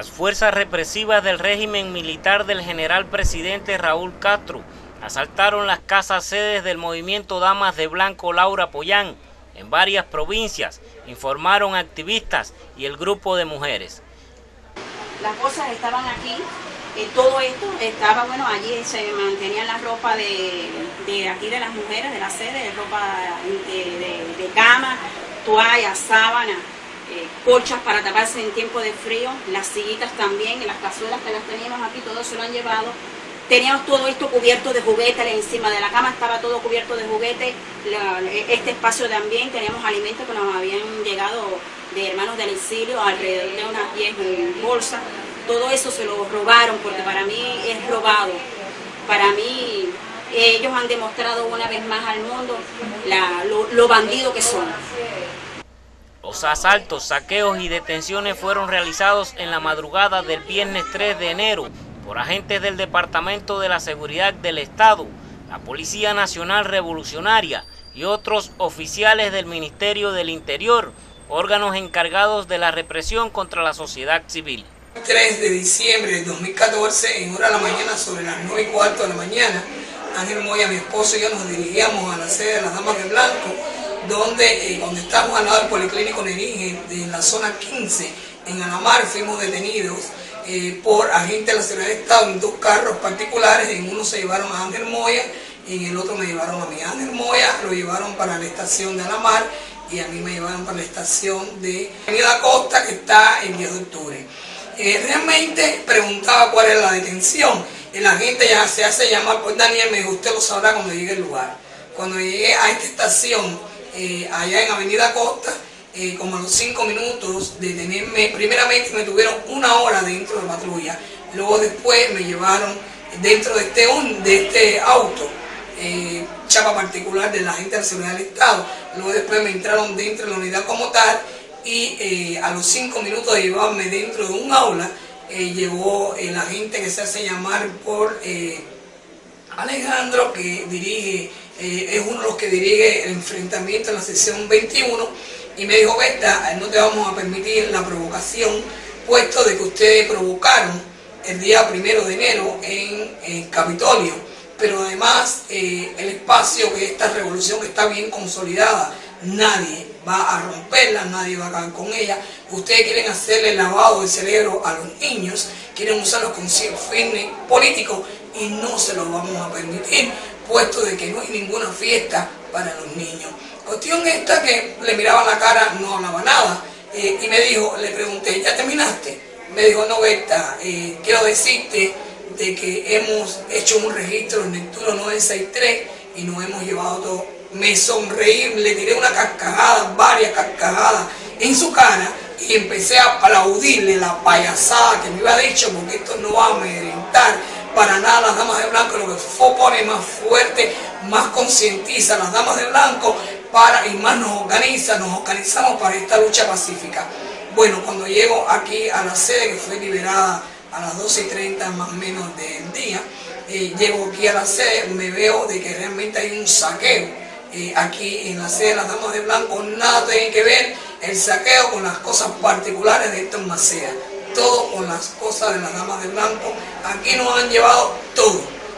Las fuerzas represivas del régimen militar del general presidente Raúl Castro asaltaron las casas sedes del movimiento Damas de Blanco Laura Pollán en varias provincias, informaron activistas y el grupo de mujeres. Las cosas estaban aquí, todo esto estaba, allí se mantenían la ropa de aquí de las mujeres, de la sede, ropa de cama, toallas, sábanas, colchas para taparse en tiempo de frío, las sillitas también, las cazuelas que las teníamos aquí, todo se lo han llevado. Teníamos todo esto cubierto de juguetes, encima de la cama estaba todo cubierto de juguetes, este espacio también, teníamos alimentos que nos habían llegado de hermanos del exilio, alrededor de unas 10 bolsas. Todo eso se lo robaron, porque para mí es robado. Para mí, ellos han demostrado una vez más al mundo lo bandidos que son. Los asaltos, saqueos y detenciones fueron realizados en la madrugada del viernes 3 de enero por agentes del Departamento de la Seguridad del Estado, la Policía Nacional Revolucionaria y otros oficiales del Ministerio del Interior, órganos encargados de la represión contra la sociedad civil. 3 de diciembre del 2014, en hora de la mañana, sobre las 9:15 de la mañana, Ángel Moya, mi esposo y yo nos dirigíamos a la sede de las Damas de Blanco, donde estamos al lado del Policlínico Nerigen, en la zona 15, en Alamar. Fuimos detenidos por agentes de la Seguridad del Estado en 2 carros particulares. En uno se llevaron a Ángel Moya y en el otro me llevaron a mí. Ángel Moya lo llevaron para la estación de Alamar y a mí me llevaron para la estación de Avenida Costa, que está en 10 de octubre. Realmente preguntaba cuál era la detención. El agente ya se hace llamar por Daniel, me dijo: usted lo sabrá cuando llegue al lugar. Cuando llegué a esta estación, allá en Avenida Costa, como a los 5 minutos de tenerme, primeramente me tuvieron 1 hora dentro de patrulla, luego después me llevaron dentro de este auto, chapa particular de la agente de la Seguridad del Estado, luego después me entraron dentro de la unidad como tal y a los 5 minutos de llevarme dentro de un aula, llegó el agente que se hace llamar por Alejandro, que dirige, es uno de los que dirige el enfrentamiento en la sección 21, y me dijo: Berta, no te vamos a permitir la provocación, puesto de que ustedes provocaron el día 1 de enero en Capitolio, pero además el espacio, que esta revolución está bien consolidada, nadie va a romperla, nadie va a acabar con ella. Ustedes quieren hacerle lavado de cerebro a los niños, quieren usarlos con fines políticos y no se los vamos a permitir, puesto de que no hay ninguna fiesta para los niños. Cuestión esta que le miraba la cara, no hablaba nada, y me dijo, le pregunté: ¿ya terminaste? Me dijo: no, Berta, quiero decirte de que hemos hecho un registro en el Turo 963 y nos hemos llevado todo. Me sonreí, le tiré una carcajada, varias carcajadas en su cara, y empecé a aplaudirle la payasada que me había dicho, porque esto no va a amedrentar para nada a las Damas de Blanco. Lo que pone más fuerte, más concientiza a las Damas de Blanco y más nos organizamos para esta lucha pacífica. Bueno, cuando llego aquí a la sede, que fue liberada a las 12:30 más o menos del día, llego aquí a la sede, me veo de que realmente hay un saqueo aquí en la sede de las Damas de Blanco. Nada tiene que ver el saqueo con las cosas particulares de esta Macea, todo con las cosas de las Damas de Blanco. Aquí nos han llevado todo.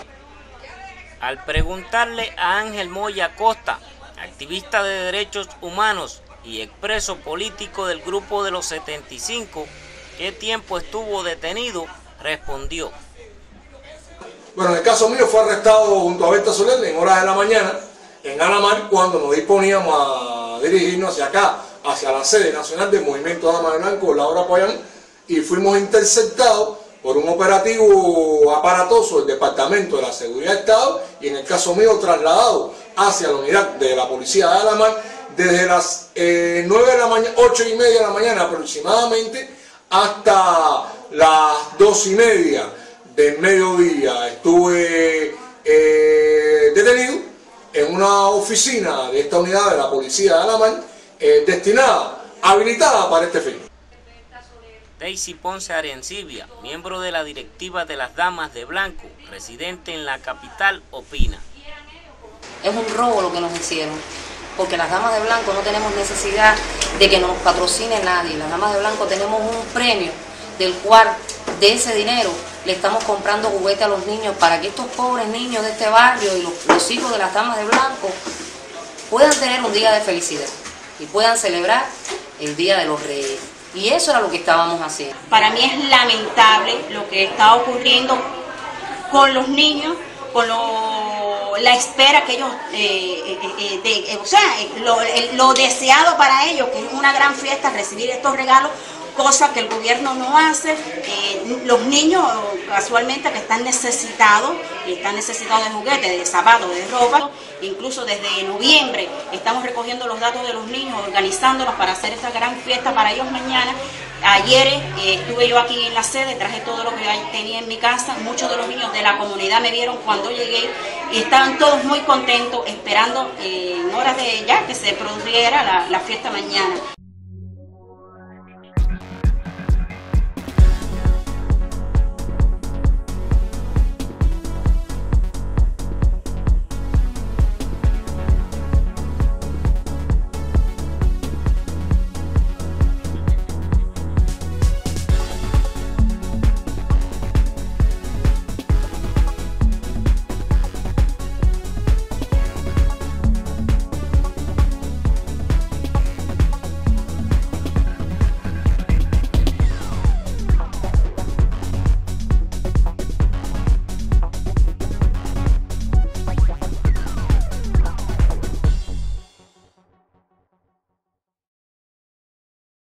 Al preguntarle a Ángel Moya Costa, activista de derechos humanos y expreso político del grupo de los 75, qué tiempo estuvo detenido, respondió: bueno, en el caso mío fue arrestado junto a Berta Soler en horas de la mañana en Alamar, cuando nos disponíamos a dirigirnos hacia acá, hacia la sede nacional del movimiento Damas de Blanco Laura Pollán, y fuimos interceptados por un operativo aparatoso del Departamento de la Seguridad del Estado, y en el caso mío trasladado hacia la unidad de la policía de Alamar desde las 9 de la mañana, 8:30 de la mañana aproximadamente, hasta las 2:30 del mediodía. Estuve detenido en una oficina de esta unidad de la policía de Alamar, destinada, habilitada para este fin. Daisy Ponce Arencibia, miembro de la directiva de las Damas de Blanco, residente en la capital, opina: es un robo lo que nos hicieron, porque las Damas de Blanco no tenemos necesidad de que nos patrocine nadie. Las Damas de Blanco tenemos un premio del cual de ese dinero le estamos comprando juguetes a los niños para que estos pobres niños de este barrio y los hijos de las damas de blanco puedan tener un día de felicidad y puedan celebrar el Día de los Reyes. Y eso era lo que estábamos haciendo. Para mí es lamentable lo que está ocurriendo con los niños, con la espera que ellos, lo deseado para ellos, que es una gran fiesta, recibir estos regalos, cosa que el gobierno no hace. Los niños casualmente que están necesitados de juguetes, de zapatos, de ropa. Incluso desde noviembre estamos recogiendo los datos de los niños, organizándolos para hacer esta gran fiesta para ellos mañana. Ayer estuve yo aquí en la sede, traje todo lo que yo tenía en mi casa. Muchos de los niños de la comunidad me vieron cuando llegué y estaban todos muy contentos esperando en horas de ya que se produjera la fiesta mañana.